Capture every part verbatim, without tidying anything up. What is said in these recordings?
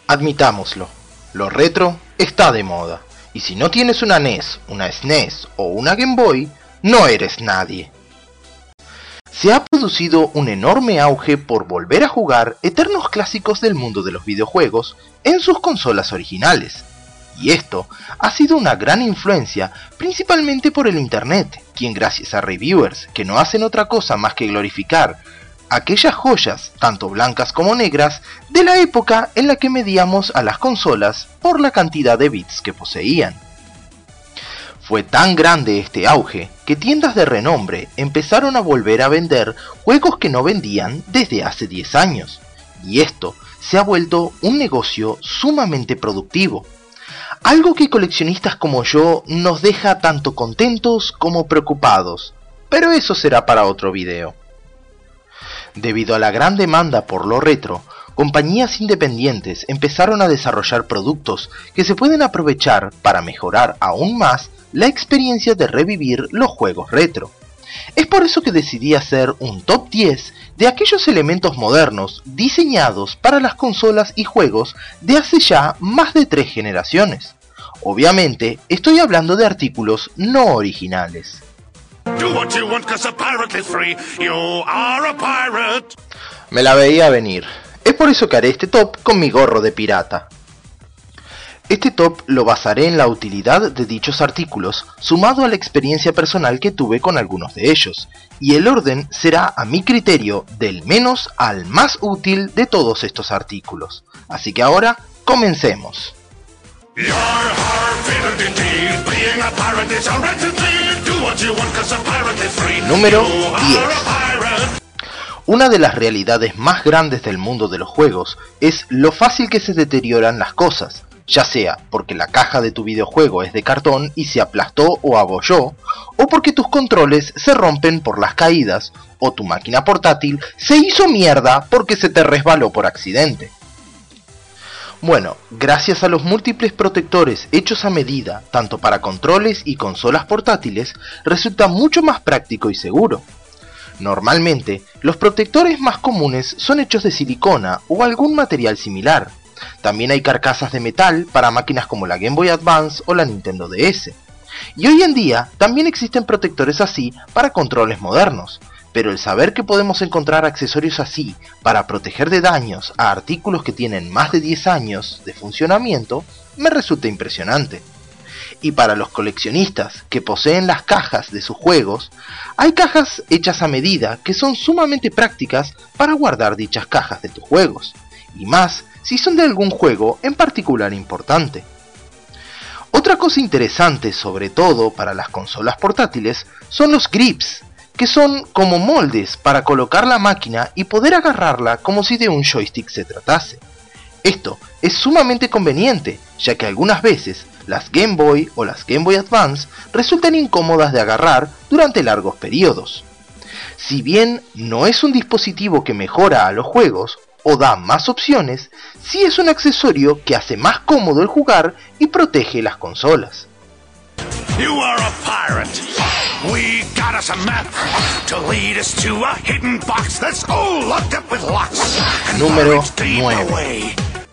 Admitámoslo, lo retro está de moda, y si no tienes una N E S, una S N E S o una Game Boy, no eres nadie. Se ha producido un enorme auge por volver a jugar eternos clásicos del mundo de los videojuegos en sus consolas originales, y esto ha sido una gran influencia principalmente por el internet, quien gracias a reviewers que no hacen otra cosa más que glorificar aquellas joyas, tanto blancas como negras, de la época en la que medíamos a las consolas por la cantidad de bits que poseían. Fue tan grande este auge que tiendas de renombre empezaron a volver a vender juegos que no vendían desde hace diez años, y esto se ha vuelto un negocio sumamente productivo. Algo que coleccionistas como yo nos deja tanto contentos como preocupados, pero eso será para otro video. Debido a la gran demanda por lo retro, compañías independientes empezaron a desarrollar productos que se pueden aprovechar para mejorar aún más la experiencia de revivir los juegos retro. Es por eso que decidí hacer un top diez de aquellos elementos modernos diseñados para las consolas y juegos de hace ya más de tres generaciones. Obviamente, estoy hablando de artículos no originales. Me la veía venir. Es por eso que haré este top con mi gorro de pirata. Este top lo basaré en la utilidad de dichos artículos, sumado a la experiencia personal que tuve con algunos de ellos, y el orden será a mi criterio del menos al más útil de todos estos artículos. Así que ahora, comencemos. Número diez. Una de las realidades más grandes del mundo de los juegos es lo fácil que se deterioran las cosas, ya sea porque la caja de tu videojuego es de cartón y se aplastó o abolló, o porque tus controles se rompen por las caídas, o tu máquina portátil se hizo mierda porque se te resbaló por accidente. Bueno, gracias a los múltiples protectores hechos a medida, tanto para controles y consolas portátiles, resulta mucho más práctico y seguro. Normalmente, los protectores más comunes son hechos de silicona o algún material similar. También hay carcasas de metal para máquinas como la Game Boy Advance o la Nintendo D S. Y hoy en día también existen protectores así para controles modernos, pero el saber que podemos encontrar accesorios así para proteger de daños a artículos que tienen más de diez años de funcionamiento me resulta impresionante. Y para los coleccionistas que poseen las cajas de sus juegos, hay cajas hechas a medida que son sumamente prácticas para guardar dichas cajas de tus juegos, y más si son de algún juego en particular importante. Otra cosa interesante, sobre todo para las consolas portátiles, son los grips, que son como moldes para colocar la máquina y poder agarrarla como si de un joystick se tratase. Esto es sumamente conveniente, ya que algunas veces las Game Boy o las Game Boy Advance resultan incómodas de agarrar durante largos periodos. Si bien no es un dispositivo que mejora a los juegos o da más opciones, sí es un accesorio que hace más cómodo el jugar y protege las consolas. You are a pirate. We got us a map to lead us to a hidden box that's all locked up with locks. Número nueve.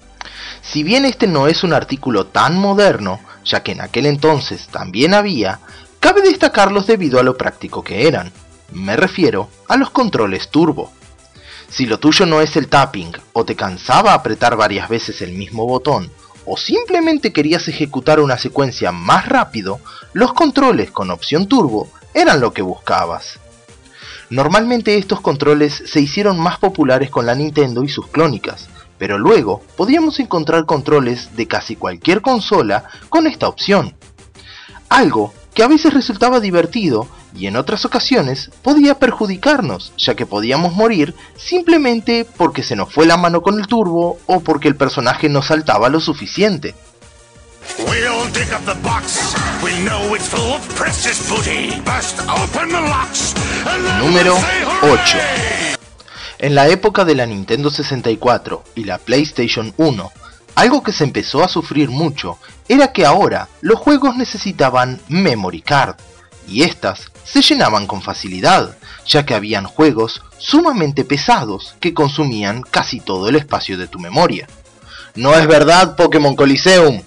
Si bien este no es un artículo tan moderno, ya que en aquel entonces también había, cabe destacarlos debido a lo práctico que eran. Me refiero a los controles turbo. Si lo tuyo no es el tapping, o te cansaba apretar varias veces el mismo botón, o simplemente querías ejecutar una secuencia más rápido, los controles con opción turbo eran lo que buscabas. Normalmente estos controles se hicieron más populares con la Nintendo y sus clónicas, pero luego podíamos encontrar controles de casi cualquier consola con esta opción. Algo que a veces resultaba divertido y en otras ocasiones podía perjudicarnos, ya que podíamos morir simplemente porque se nos fue la mano con el turbo o porque el personaje no saltaba lo suficiente. Número ocho. En la época de la Nintendo sesenta y cuatro y la PlayStation uno, algo que se empezó a sufrir mucho era que ahora los juegos necesitaban memory card, y estas se llenaban con facilidad, ya que habían juegos sumamente pesados que consumían casi todo el espacio de tu memoria. No es verdad, Pokémon Coliseum.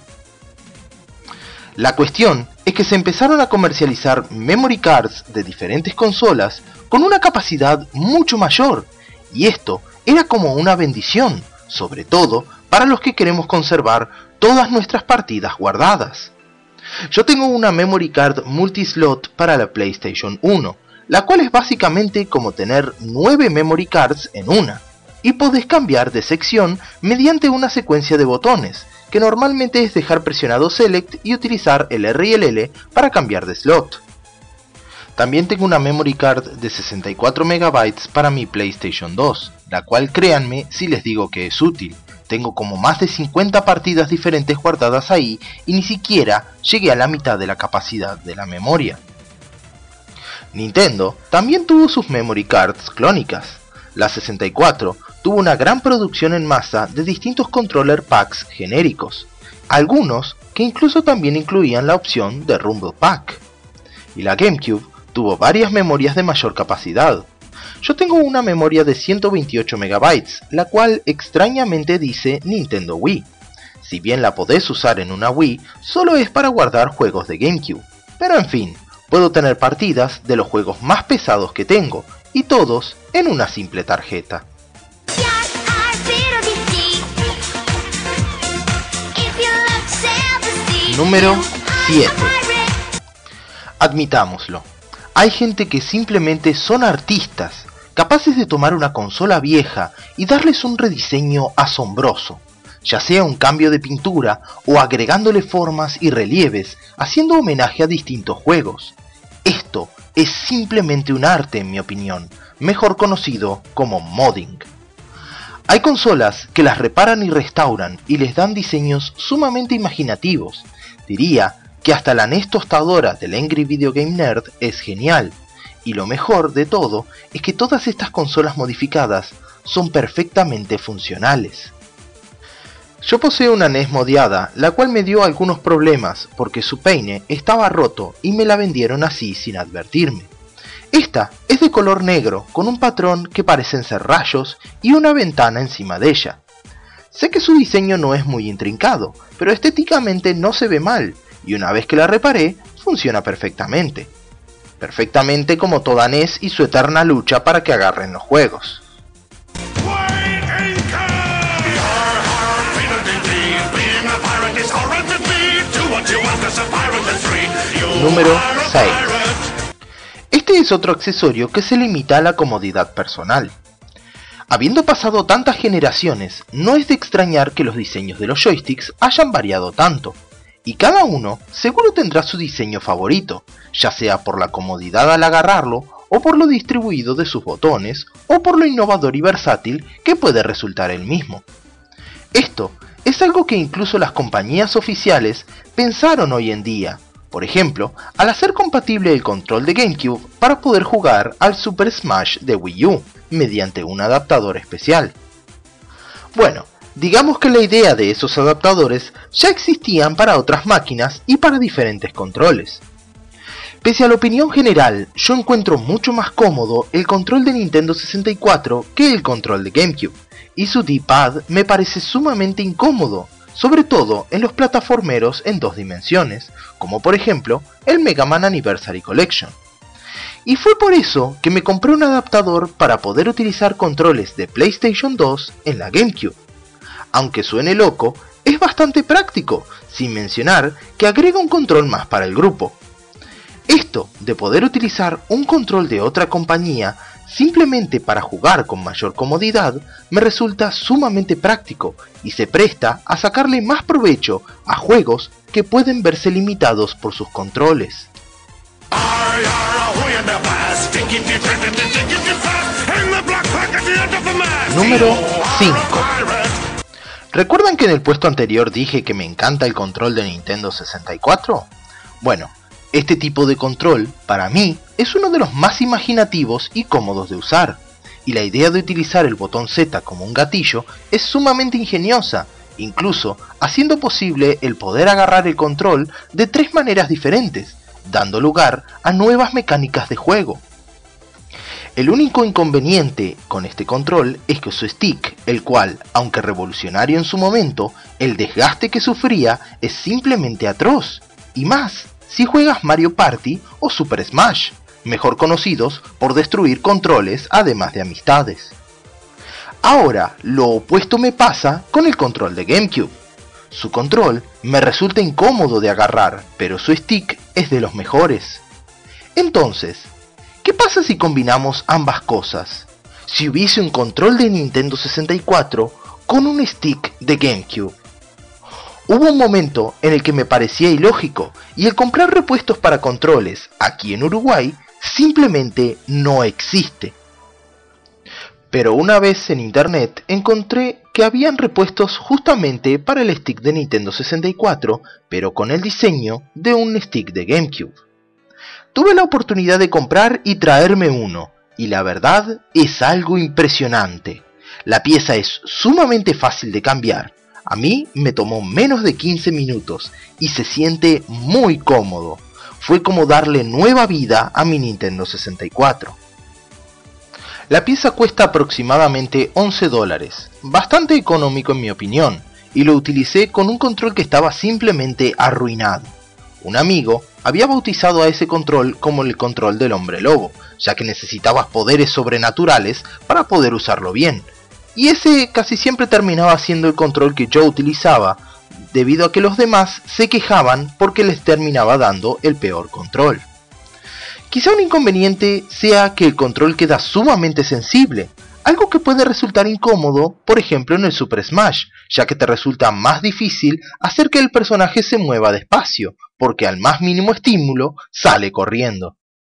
La cuestión es que se empezaron a comercializar memory cards de diferentes consolas con una capacidad mucho mayor, y esto era como una bendición, sobre todo para los que queremos conservar todas nuestras partidas guardadas. Yo tengo una memory card multislot para la PlayStation uno, la cual es básicamente como tener nueve memory cards en una, y podés cambiar de sección mediante una secuencia de botones, que normalmente es dejar presionado Select y utilizar el R y el L para cambiar de slot. También tengo una memory card de sesenta y cuatro megabytes para mi PlayStation dos, la cual créanme si les digo que es útil. Tengo como más de cincuenta partidas diferentes guardadas ahí y ni siquiera llegué a la mitad de la capacidad de la memoria. Nintendo también tuvo sus memory cards clónicas. La sesenta y cuatro tuvo una gran producción en masa de distintos controller packs genéricos, algunos que incluso también incluían la opción de Rumble Pack. Y la GameCube tuvo varias memorias de mayor capacidad. Yo tengo una memoria de ciento veintiocho megabytes, la cual extrañamente dice Nintendo Wii. Si bien la podés usar en una Wii, solo es para guardar juegos de GameCube. Pero en fin, puedo tener partidas de los juegos más pesados que tengo, y todos en una simple tarjeta. Número siete. Admitámoslo, hay gente que simplemente son artistas, capaces de tomar una consola vieja y darles un rediseño asombroso, ya sea un cambio de pintura o agregándole formas y relieves, haciendo homenaje a distintos juegos. Esto es simplemente un arte, en mi opinión, mejor conocido como modding. Hay consolas que las reparan y restauran y les dan diseños sumamente imaginativos. Diría que hasta la N E S tostadora del Angry Video Game Nerd es genial, y lo mejor de todo es que todas estas consolas modificadas son perfectamente funcionales. Yo poseo una N E S modiada, la cual me dio algunos problemas porque su peine estaba roto y me la vendieron así sin advertirme. Esta es de color negro con un patrón que parecen ser rayos y una ventana encima de ella. Sé que su diseño no es muy intrincado, pero estéticamente no se ve mal, y una vez que la reparé, funciona perfectamente. Perfectamente como toda N E S y su eterna lucha para que agarren los juegos. Número seis. Este es otro accesorio que se limita a la comodidad personal. Habiendo pasado tantas generaciones, no es de extrañar que los diseños de los joysticks hayan variado tanto, y cada uno seguro tendrá su diseño favorito, ya sea por la comodidad al agarrarlo, o por lo distribuido de sus botones, o por lo innovador y versátil que puede resultar el mismo. Esto es algo que incluso las compañías oficiales pensaron hoy en día, por ejemplo, al hacer compatible el control de GameCube para poder jugar al Super Smash de Wii U, mediante un adaptador especial. Bueno, digamos que la idea de esos adaptadores ya existían para otras máquinas y para diferentes controles. Pese a la opinión general, yo encuentro mucho más cómodo el control de Nintendo sesenta y cuatro que el control de GameCube, y su D-pad me parece sumamente incómodo, sobre todo en los plataformeros en dos dimensiones, como por ejemplo el Mega Man Anniversary Collection. Y fue por eso que me compré un adaptador para poder utilizar controles de PlayStation dos en la GameCube. Aunque suene loco, es bastante práctico, sin mencionar que agrega un control más para el grupo. Esto de poder utilizar un control de otra compañía simplemente para jugar con mayor comodidad me resulta sumamente práctico y se presta a sacarle más provecho a juegos que pueden verse limitados por sus controles. Número cinco. ¿Recuerdan que en el puesto anterior dije que me encanta el control de Nintendo sesenta y cuatro? Bueno, este tipo de control, para mí, es uno de los más imaginativos y cómodos de usar, y la idea de utilizar el botón Z como un gatillo es sumamente ingeniosa, incluso haciendo posible el poder agarrar el control de tres maneras diferentes, dando lugar a nuevas mecánicas de juego. El único inconveniente con este control es que su stick, el cual, aunque revolucionario en su momento, el desgaste que sufría es simplemente atroz, y más si juegas Mario Party o Super Smash, mejor conocidos por destruir controles además de amistades. Ahora, lo opuesto me pasa con el control de GameCube. Su control me resulta incómodo de agarrar, pero su stick es de los mejores. Entonces, ¿qué pasa si combinamos ambas cosas? Si hubiese un control de Nintendo sesenta y cuatro con un stick de GameCube. Hubo un momento en el que me parecía ilógico y el comprar repuestos para controles aquí en Uruguay simplemente no existe. Pero una vez en internet encontré que habían repuestos justamente para el stick de Nintendo sesenta y cuatro, pero con el diseño de un stick de GameCube. Tuve la oportunidad de comprar y traerme uno, y la verdad es algo impresionante. La pieza es sumamente fácil de cambiar. A mí me tomó menos de quince minutos y se siente muy cómodo. Fue como darle nueva vida a mi Nintendo sesenta y cuatro. La pieza cuesta aproximadamente once dólares, bastante económico en mi opinión, y lo utilicé con un control que estaba simplemente arruinado. Un amigo había bautizado a ese control como el control del hombre lobo, ya que necesitabas poderes sobrenaturales para poder usarlo bien, y ese casi siempre terminaba siendo el control que yo utilizaba, debido a que los demás se quejaban porque les terminaba dando el peor control. Quizá un inconveniente sea que el control queda sumamente sensible, algo que puede resultar incómodo, por ejemplo en el Super Smash, ya que te resulta más difícil hacer que el personaje se mueva despacio, porque al más mínimo estímulo sale corriendo.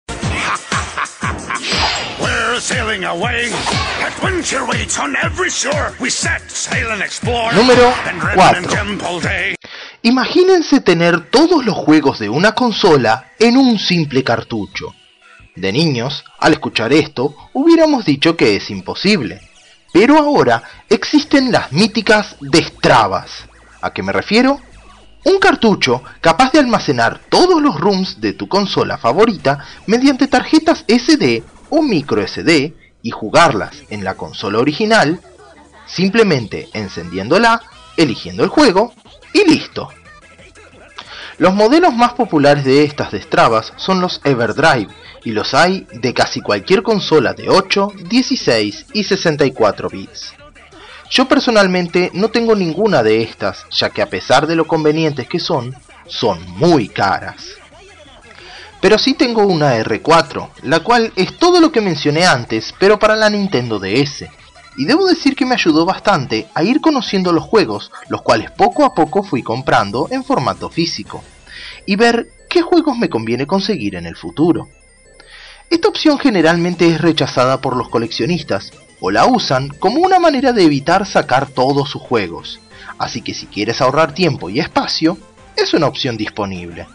Número cuatro. Imagínense tener todos los juegos de una consola en un simple cartucho. De niños, al escuchar esto, hubiéramos dicho que es imposible. Pero ahora existen las míticas Destrabas. ¿A qué me refiero? Un cartucho capaz de almacenar todos los ROMs de tu consola favorita mediante tarjetas ese de o micro ese de y jugarlas en la consola original, simplemente encendiéndola, eligiendo el juego y listo. Los modelos más populares de estas Destrabas son los Everdrive, y los hay de casi cualquier consola de ocho, dieciséis y sesenta y cuatro bits. Yo personalmente no tengo ninguna de estas, ya que a pesar de lo convenientes que son, son muy caras. Pero sí tengo una erre cuatro, la cual es todo lo que mencioné antes, pero para la Nintendo D S. Y debo decir que me ayudó bastante a ir conociendo los juegos, los cuales poco a poco fui comprando en formato físico, y ver qué juegos me conviene conseguir en el futuro. Esta opción generalmente es rechazada por los coleccionistas, o la usan como una manera de evitar sacar todos sus juegos, así que si quieres ahorrar tiempo y espacio, es una opción disponible.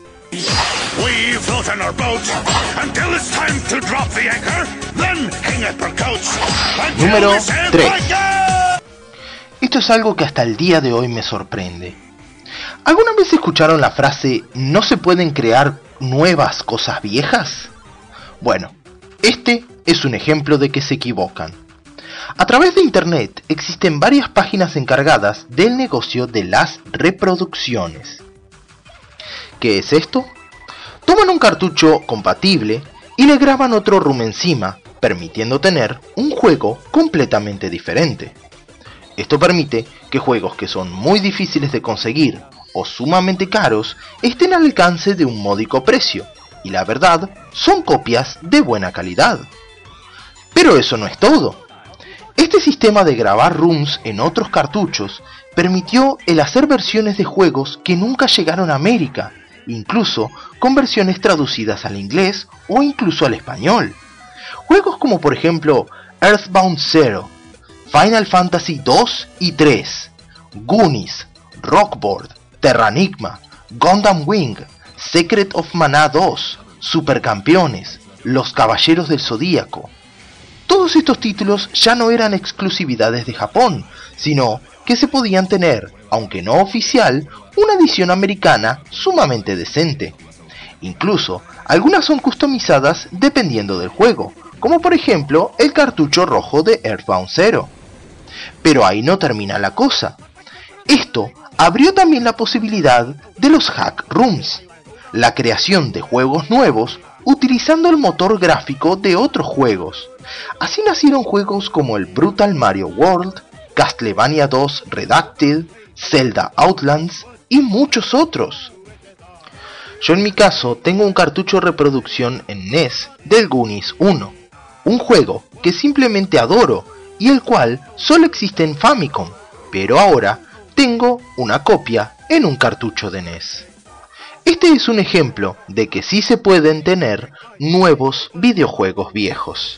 Número tres. Esto es algo que hasta el día de hoy me sorprende. ¿Alguna vez escucharon la frase "no se pueden crear nuevas cosas viejas"? Bueno, este es un ejemplo de que se equivocan. A través de internet existen varias páginas encargadas del negocio de las reproducciones. ¿Qué es esto? Toman un cartucho compatible y le graban otro ROM encima, permitiendo tener un juego completamente diferente. Esto permite que juegos que son muy difíciles de conseguir o sumamente caros estén al alcance de un módico precio, y la verdad, son copias de buena calidad. Pero eso no es todo. Este sistema de grabar ROMs en otros cartuchos permitió el hacer versiones de juegos que nunca llegaron a América, incluso con versiones traducidas al inglés o incluso al español. Juegos como por ejemplo Earthbound Zero, Final Fantasy dos y tres, Goonies, Rockboard, Terranigma, Gundam Wing, Secret of Mana dos, Supercampeones, Los Caballeros del Zodíaco. Todos estos títulos ya no eran exclusividades de Japón, sino que se podían tener, aunque no oficial, una edición americana sumamente decente. Incluso, algunas son customizadas dependiendo del juego, como por ejemplo el cartucho rojo de Earthbound Zero. Pero ahí no termina la cosa. Esto abrió también la posibilidad de los hack rooms, la creación de juegos nuevos utilizando el motor gráfico de otros juegos. Así nacieron juegos como el Brutal Mario World, Castlevania dos Redacted, Zelda Outlands y muchos otros. Yo en mi caso tengo un cartucho de reproducción en N E S del Goonies uno, un juego que simplemente adoro y el cual solo existe en Famicom, pero ahora tengo una copia en un cartucho de N E S. Este es un ejemplo de que sí se pueden tener nuevos videojuegos viejos.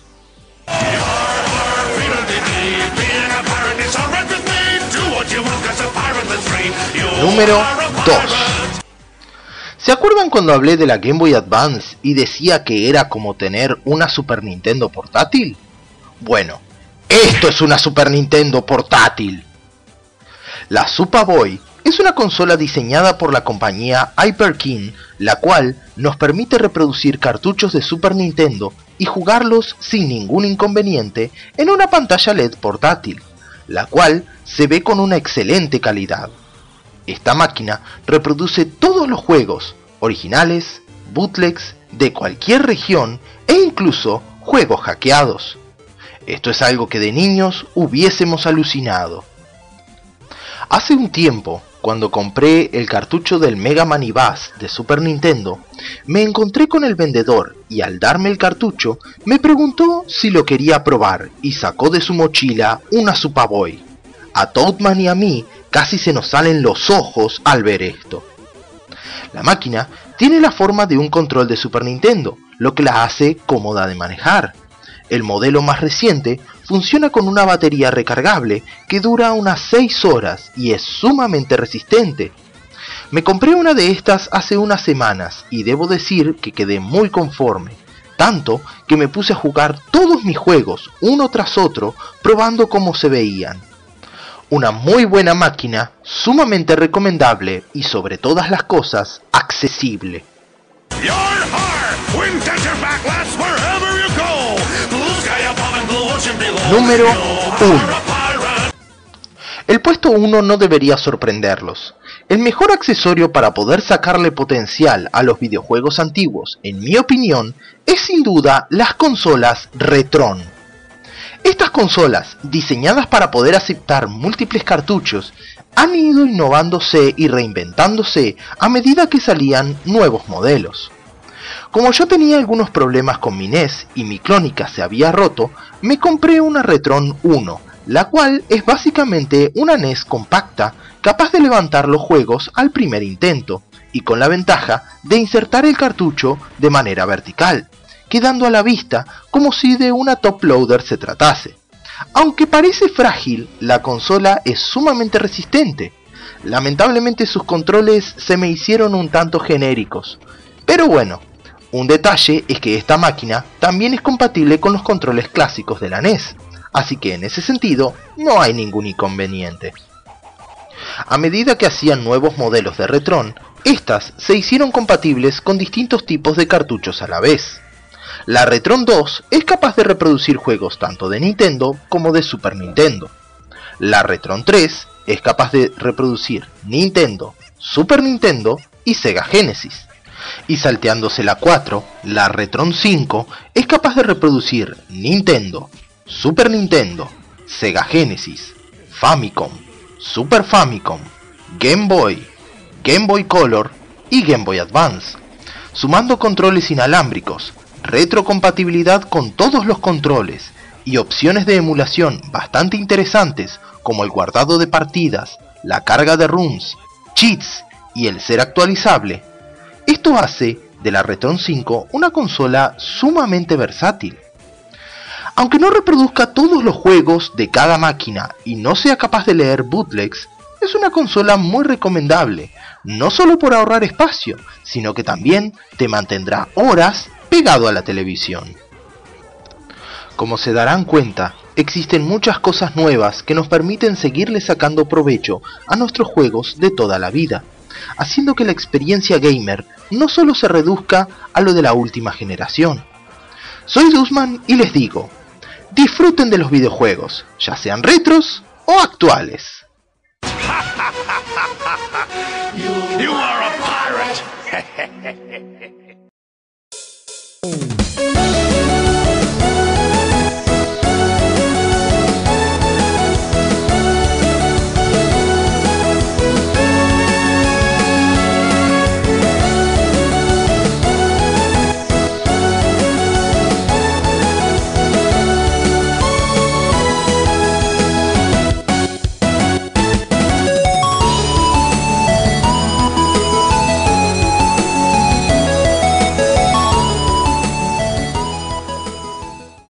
Número dos. ¿Se acuerdan cuando hablé de la Game Boy Advance y decía que era como tener una Super Nintendo portátil? Bueno, esto es una Super Nintendo portátil. La Superboy es una consola diseñada por la compañía Hyperkin, la cual nos permite reproducir cartuchos de Super Nintendo y jugarlos sin ningún inconveniente en una pantalla L E D portátil, la cual se ve con una excelente calidad. Esta máquina reproduce todos los juegos, originales, bootlegs, de cualquier región e incluso juegos hackeados. Esto es algo que de niños hubiésemos alucinado. Hace un tiempo, cuando compré el cartucho del Mega Man y Bass de Super Nintendo, me encontré con el vendedor y al darme el cartucho me preguntó si lo quería probar y sacó de su mochila una Superboy. A Toadman y a mí casi se nos salen los ojos al ver esto. La máquina tiene la forma de un control de Super Nintendo, lo que la hace cómoda de manejar. El modelo más reciente funciona con una batería recargable que dura unas seis horas y es sumamente resistente. Me compré una de estas hace unas semanas y debo decir que quedé muy conforme, tanto que me puse a jugar todos mis juegos uno tras otro probando cómo se veían. Una muy buena máquina, sumamente recomendable y sobre todas las cosas, accesible. Número uno. El puesto uno no debería sorprenderlos. El mejor accesorio para poder sacarle potencial a los videojuegos antiguos, en mi opinión, es sin duda las consolas Retron. Estas consolas, diseñadas para poder aceptar múltiples cartuchos, han ido innovándose y reinventándose a medida que salían nuevos modelos. Como yo tenía algunos problemas con mi N E S y mi clónica se había roto, me compré una Retron uno, la cual es básicamente una N E S compacta, capaz de levantar los juegos al primer intento, y con la ventaja de insertar el cartucho de manera vertical, quedando a la vista como si de una top loader se tratase. Aunque parece frágil, la consola es sumamente resistente. Lamentablemente sus controles se me hicieron un tanto genéricos, pero bueno. Un detalle es que esta máquina también es compatible con los controles clásicos de la N E S, así que en ese sentido no hay ningún inconveniente. A medida que hacían nuevos modelos de Retron, estas se hicieron compatibles con distintos tipos de cartuchos a la vez. La Retron dos es capaz de reproducir juegos tanto de Nintendo como de Super Nintendo. La Retron tres es capaz de reproducir Nintendo, Super Nintendo y Sega Genesis. Y salteándose la cuatro, la Retron cinco es capaz de reproducir Nintendo, Super Nintendo, Sega Genesis, Famicom, Super Famicom, Game Boy, Game Boy Color y Game Boy Advance, sumando controles inalámbricos, retrocompatibilidad con todos los controles y opciones de emulación bastante interesantes como el guardado de partidas, la carga de rooms, cheats y el ser actualizable. Esto hace de la Retron cinco una consola sumamente versátil. Aunque no reproduzca todos los juegos de cada máquina y no sea capaz de leer bootlegs, es una consola muy recomendable, no solo por ahorrar espacio, sino que también te mantendrá horas pegado a la televisión. Como se darán cuenta, existen muchas cosas nuevas que nos permiten seguirle sacando provecho a nuestros juegos de toda la vida, haciendo que la experiencia gamer no solo se reduzca a lo de la última generación. Soy Dusman y les digo, disfruten de los videojuegos, ya sean retros o actuales. You are a pirate!